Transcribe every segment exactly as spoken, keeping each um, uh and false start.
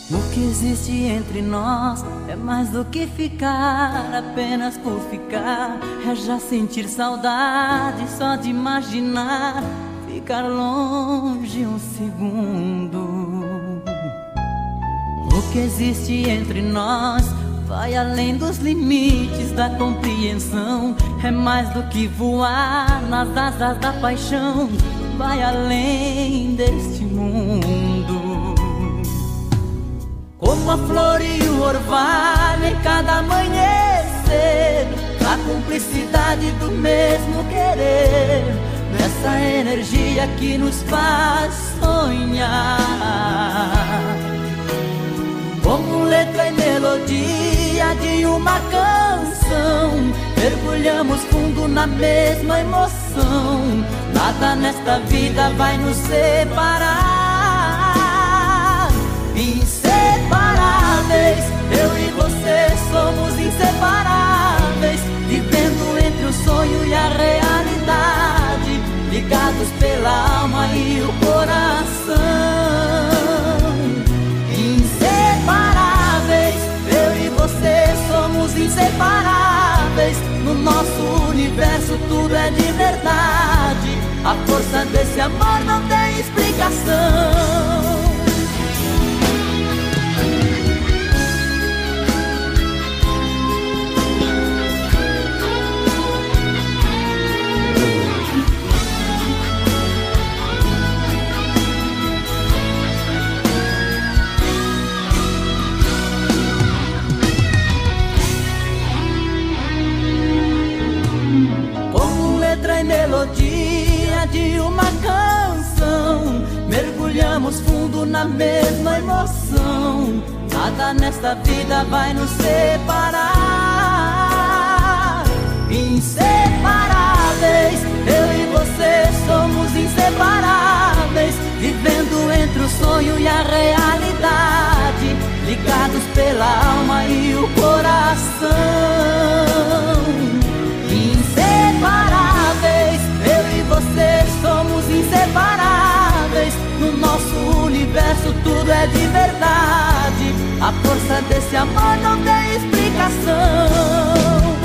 O que existe entre nós é mais do que ficar apenas por ficar. É já sentir saudade só de imaginar ficar longe um segundo. O que existe entre nós vai além dos limites da compreensão. É mais do que voar nas asas da paixão. Vai além deste mundo. Como a flor e o orvalho em cada amanhecer, a cumplicidade do mesmo querer, nessa energia que nos faz sonhar. Como letra e melodia de uma canção, mergulhamos fundo na mesma emoção. Nada nesta vida vai nos separar. Inseparáveis, eu e você somos inseparáveis, vivendo entre o sonho e a realidade, ligados pela alma e o coração. Inseparáveis, eu e você somos inseparáveis. No nosso universo tudo é de verdade. A força desse amor não tem explicação. Melodia de uma canção, mergulhamos fundo na mesma emoção. Nada nesta vida vai nos separar. Inseparáveis, eu e você somos inseparáveis, vivendo entre o sonho e a realidade, ligados pela alma e o coração. Inseparáveis, eu e você somos inseparáveis. No nosso universo tudo é de verdade. A força desse amor não tem explicação.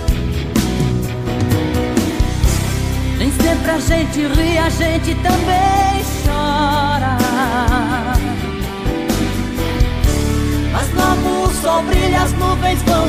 Nem sempre a gente ri, a gente também chora, mas logo o sol brilha, as nuvens vão